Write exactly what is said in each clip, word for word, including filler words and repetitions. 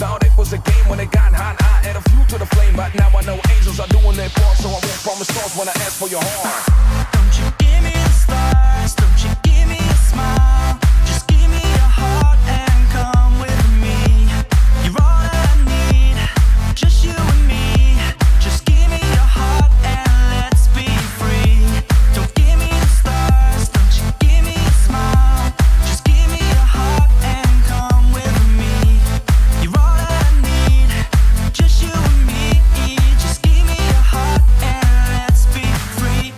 Thought it was a game when it got hot. I add a fuel to the flame, but now I know angels are doing their part, so I won't promise stars when I ask for your heart. Don't you give me the stars, don't you give me a smile. Just give me your heart and come with me. You're all that I need, just you and me. Just give me your heart and let's be free. Don't give me the stars, don't you give me a smile. Just give me your heart and come with me. You're all that I need, just you and me. Just give me your heart and let's be free.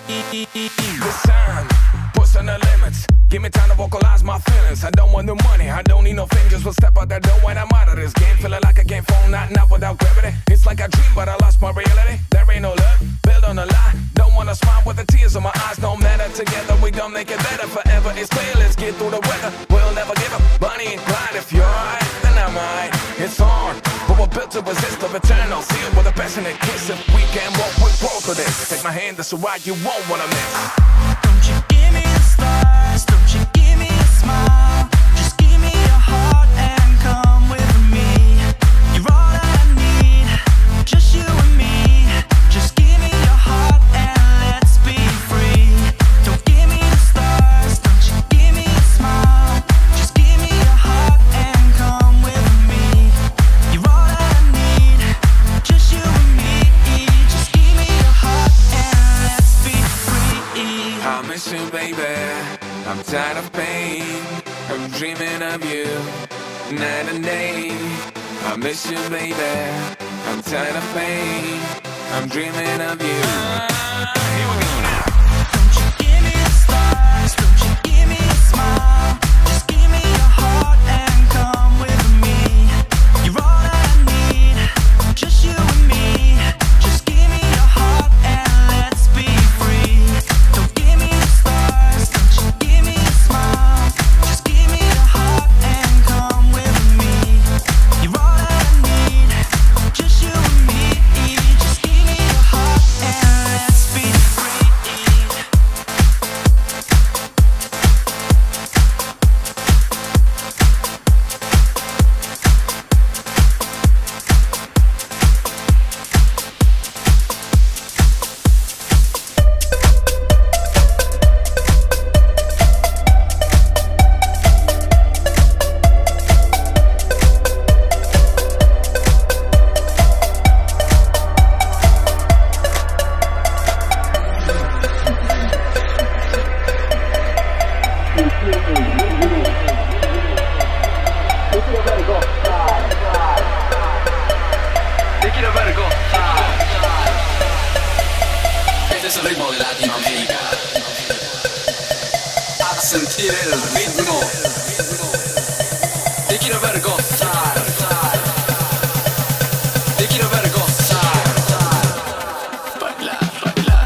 This time, pushing the limits. Give me time to vocalize my feelings. I don't want the money, I don't need no fingers. We'll step out that door when I'm out of this game. Feeling like I can't fall, not not without gravity. It's like I dream, but I lost my reality. There ain't no love, build on a lie. Don't wanna smile with the tears in my eyes. No matter, together we gon' make it better. Forever it's clear, let's get through the weather. We'll never give up, Bonnie and Clyde. If you're right, then I'm right. It's hard, but we're built to resist the eternal. Sealed with a passionate kiss. If we can walk, we'll grow through this. Take my hand, that's a ride you won't wanna miss. Don't you give me the stars, don't you give me a smile. Just give me your heart and come with me. You're all that I need, just you and me. Just give me your heart and let's be free. Don't give me the stars, don't you give me a smile. Just give me your heart and come with me. You're all that I need, just you and me. Just give me your heart and let's be free. I miss you, baby. I'm tired of pain. I'm dreaming of you night and day. I miss you, baby. I'm tired of pain. I'm dreaming of you. Here we go now. Don't you give me the stars, don't you give me a smile. Just give me your heart and come with me. You're all that I need, just you and me. Just give me your heart and let's be free. Don't give me the stars, don't you give me a smile. Just give me your heart and come with me. You're all that I need, just you and me. Just give me your heart and let's be free. Te quiero ver gozar. Este es el ritmo de Latinoamérica. A sentir el ritmo. Te quiero ver gozar. Te quiero ver gozar. Bailar, bailar,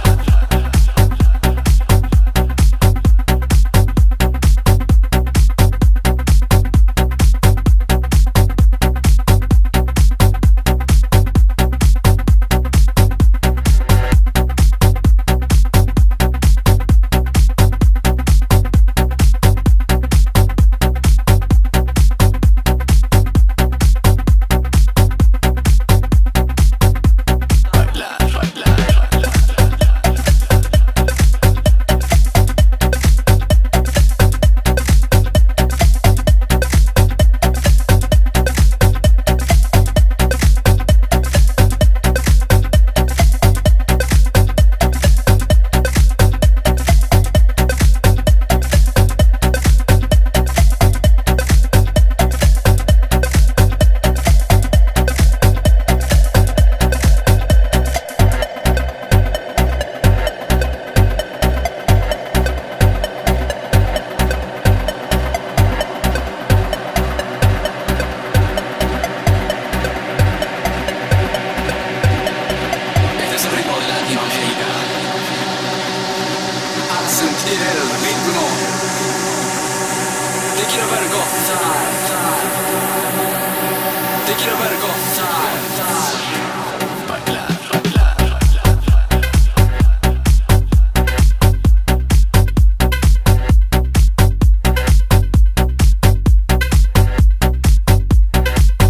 quiero ver gozar. Bailar, bailar, bailar.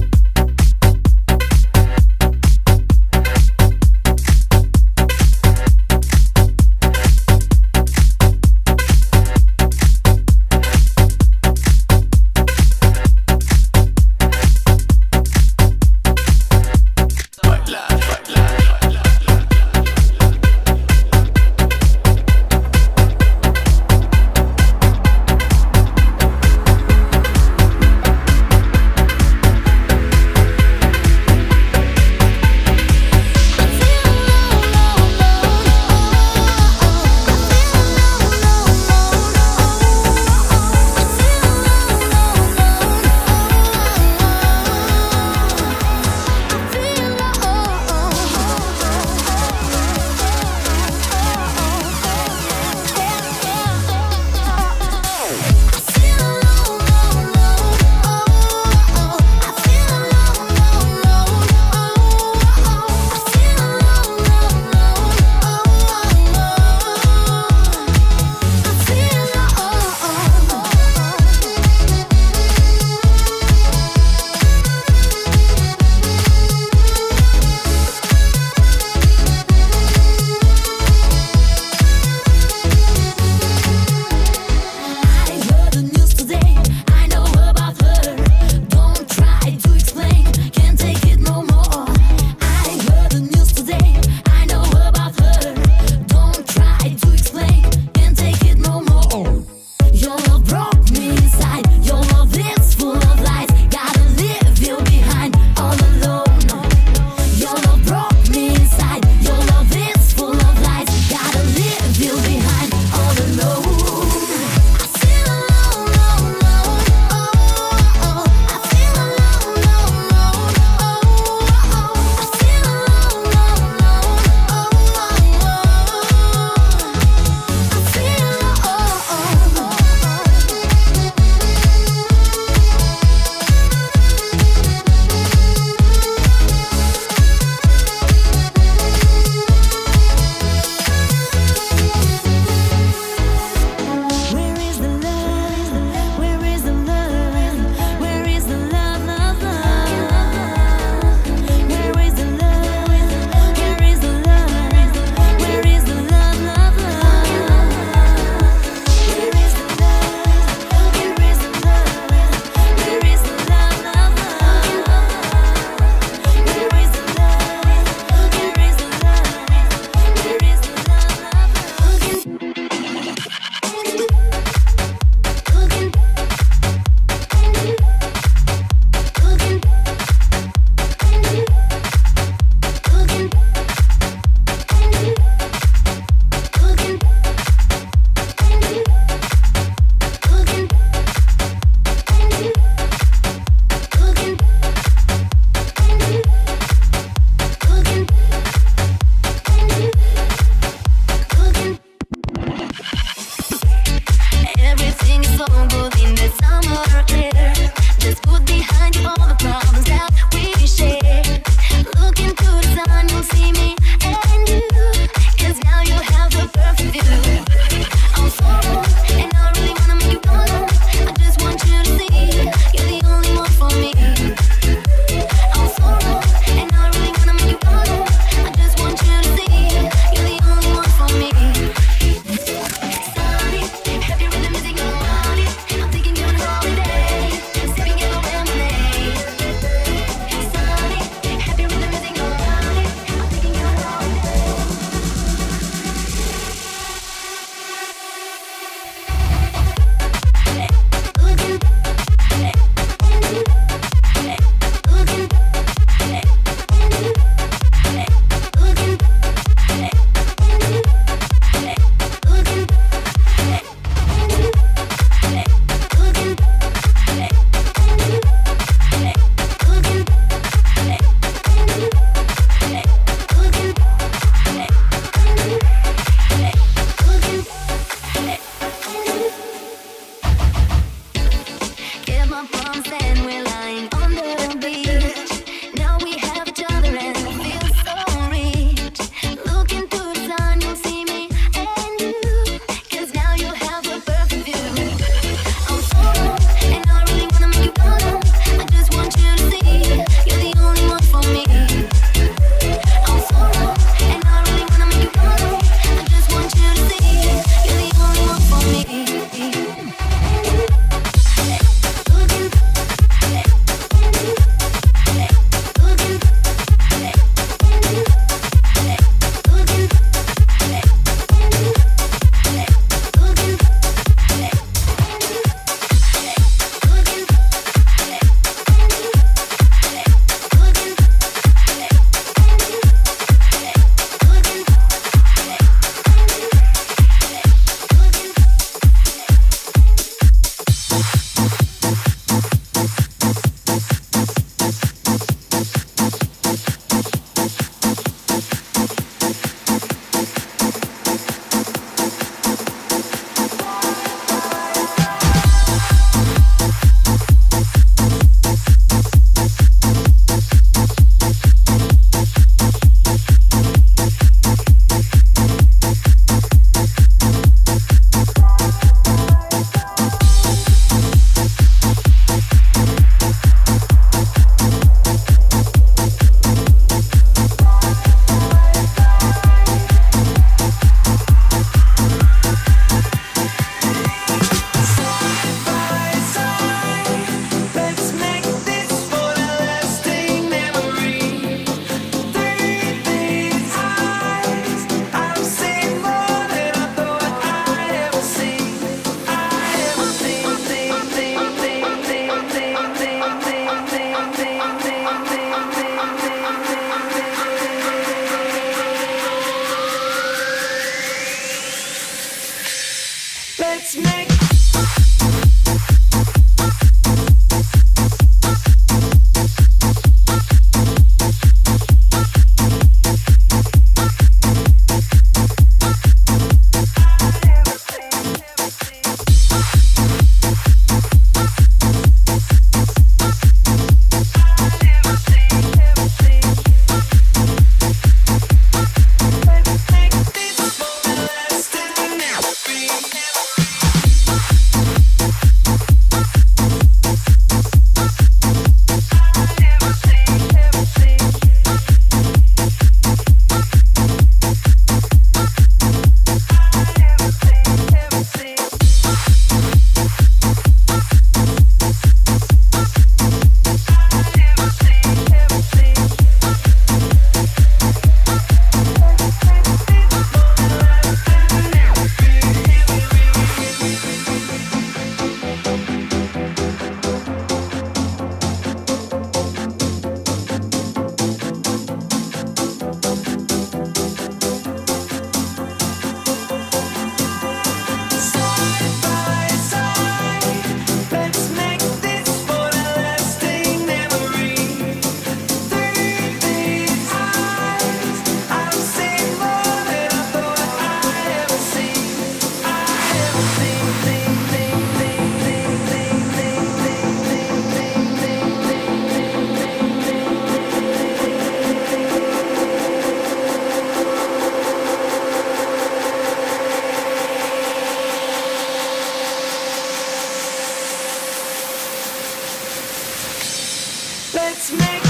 Let's make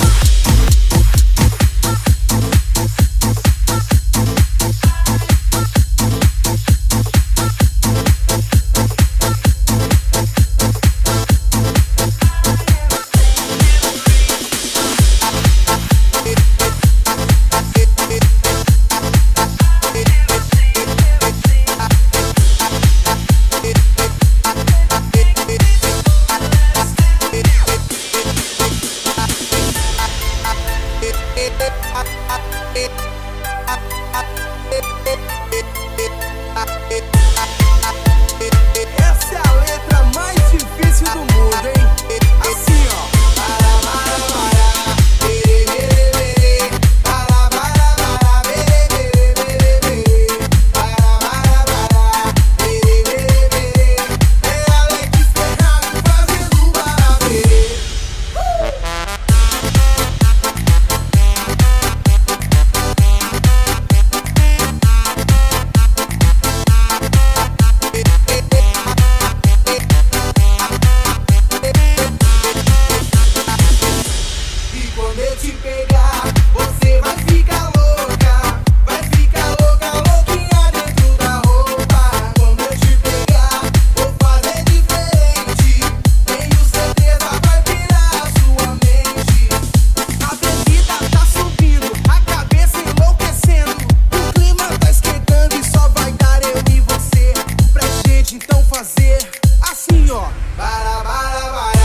essa é a letra mais difícil do mundo, hein? Assim, ó. Quando eu te pegar, você vai ficar louca, vai ficar louca, louquinha dentro da roupa. Quando eu te pegar, vou fazer diferente, tenho certeza vai virar a sua mente. A bebida tá subindo, a cabeça enlouquecendo, o clima tá esquentando e só vai dar eu e você pra gente então fazer assim, ó. Para, para, para.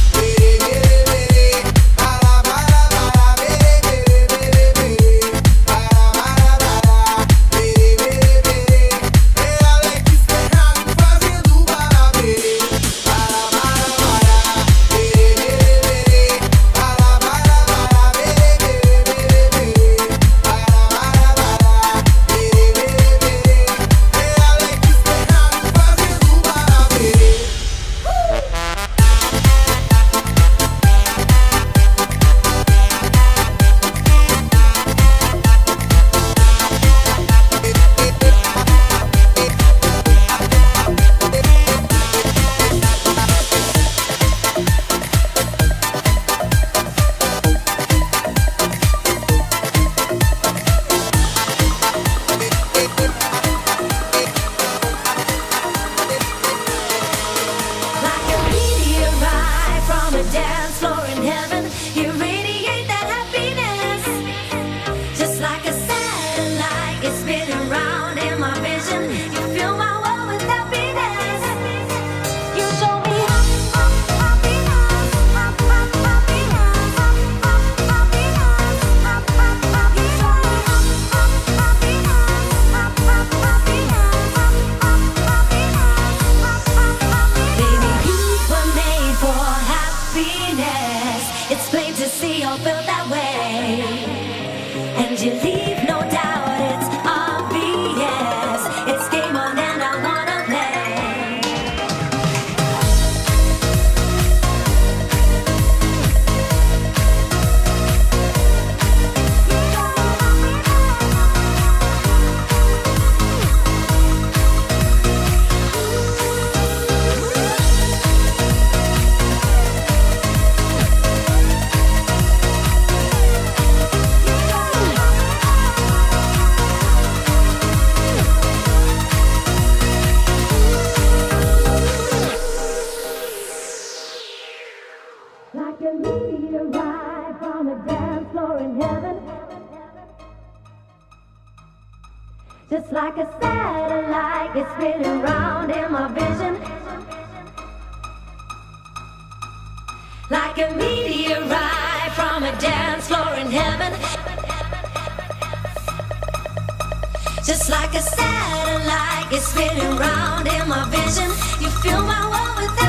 It's plain to see you'll feel that way, and you leave no doubt, it's obvious. It's game on and I wanna play. Like a meteorite from a dance floor in heaven, just like a satellite, it's spinning round in my vision. Like a meteorite from a dance floor in heaven, just like a satellite, it's spinning round in my vision. You fill my world with